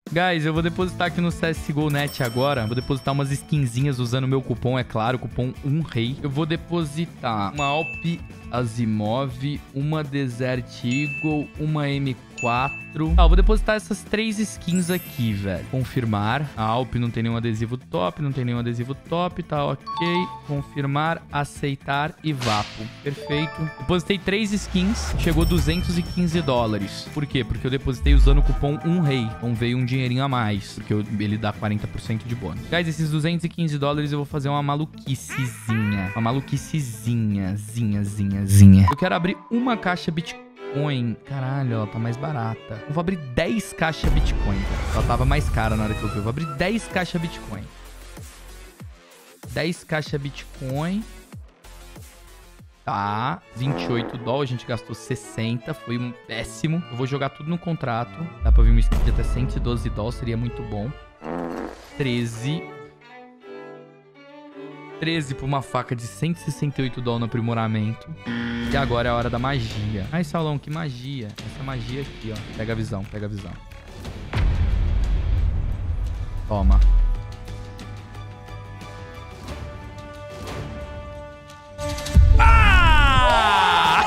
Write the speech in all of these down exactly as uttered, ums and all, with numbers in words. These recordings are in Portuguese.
Guys, eu vou depositar aqui no C S G O ponto net agora. Vou depositar umas skinzinhas usando o meu cupom, é claro, cupom um rei. Eu vou depositar uma Alp Asimov, uma Desert Eagle, uma M quatro. Ah, eu vou depositar essas três skins aqui, velho. Confirmar. A Alp não tem nenhum adesivo top, não tem nenhum adesivo top, tá ok. Confirmar, aceitar e vapo. Perfeito. Depositei três skins, chegou duzentos e quinze dólares. Por quê? Porque eu depositei usando o cupom um rei. Então veio um dinheirinho a mais, porque eu, ele dá quarenta por cento de bônus. Guys, esses duzentos e quinze dólares eu vou fazer uma maluquicezinha. Uma maluquicezinha, zinha, zinha, zinha. Eu quero abrir uma caixa Bitcoin. Caralho, ela tá mais barata. Eu vou abrir dez caixas Bitcoin, cara. Ela tava mais cara na hora que eu vi. Eu vou abrir dez caixas Bitcoin. dez caixas Bitcoin. Tá. vinte e oito dólares. A gente gastou sessenta. Foi um péssimo. Eu vou jogar tudo no contrato. Dá pra vir um skin de até cento e doze dólares. Seria muito bom. treze. treze por uma faca de cento e sessenta e oito dólares no aprimoramento. E agora é a hora da magia. Ai, Saulão, que magia. Essa magia aqui, ó. Pega a visão, pega a visão. Toma. Ah!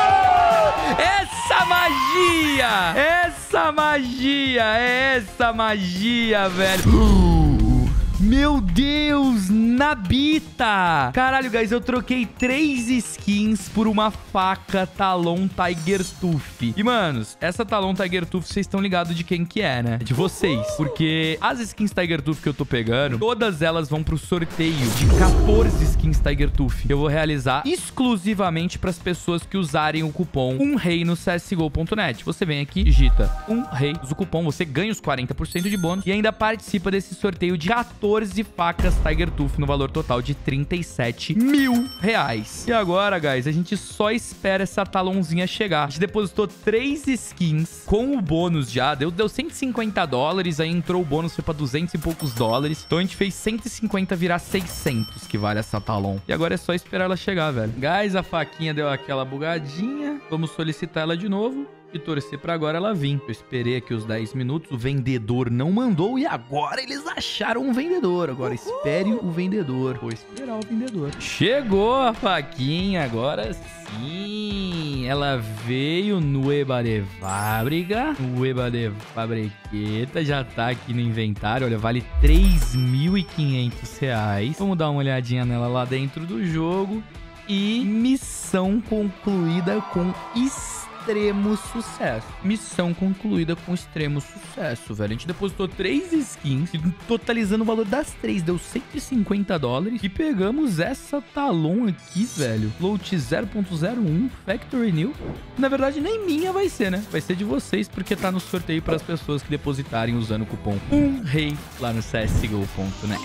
Essa magia! Essa magia! Essa magia, velho! Meu Deus, Nabita! Caralho, guys, eu troquei três skins por uma faca Talon Tiger Tooth. E, manos, essa Talon Tiger Tooth, vocês estão ligados de quem que é, né? De vocês. Porque as skins Tiger Tooth que eu tô pegando, todas elas vão pro sorteio de quatorze skins Tiger Tooth. Que eu vou realizar exclusivamente pras pessoas que usarem o cupom um rei no C S G O ponto net. Você vem aqui, digita um rei, usa o cupom, você ganha os quarenta por cento de bônus e ainda participa desse sorteio de quatorze facas Tiger Tooth no valor total de trinta e sete mil reais. E agora, guys, a gente só espera essa talonzinha chegar. A gente depositou três skins com o bônus já. Deu, deu cento e cinquenta dólares, aí entrou o bônus, foi pra duzentos e poucos dólares. Então a gente fez cento e cinquenta virar seiscentos, que vale essa talon. E agora é só esperar ela chegar, velho. Guys, a faquinha deu aquela bugadinha. Vamos solicitar ela de novo e torcer pra agora ela vir. Eu esperei aqui os dez minutos, o vendedor não mandou e agora eles acharam um vendedor. Agora espere o vendedor. Vou esperar o vendedor. Chegou a faquinha, agora sim. Ela veio no Eba de Fábrica. No Eba de Fabriqueta, já tá aqui no inventário. Olha, vale três mil e quinhentos reais. Vamos dar uma olhadinha nela lá dentro do jogo. E missão concluída com isso. Extremo sucesso. Missão concluída com extremo sucesso, velho. A gente depositou três skins, totalizando o valor das três, deu cento e cinquenta dólares. E pegamos essa Talon aqui, velho. Float zero ponto zero um, Factory New. Na verdade, nem minha vai ser, né? Vai ser de vocês, porque tá no sorteio para as pessoas que depositarem usando o cupom um rei lá no C S G O ponto net.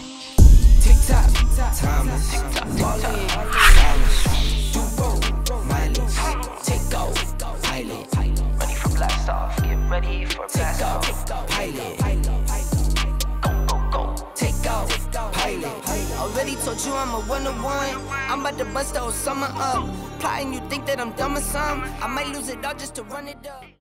Ready for blast off. Pilot. Go, go, go. Take off. Pilot. Already told you I'm a one of one. I'm about to bust the whole summer up. Plotting, you think that I'm dumb or something? I might lose it all just to run it up.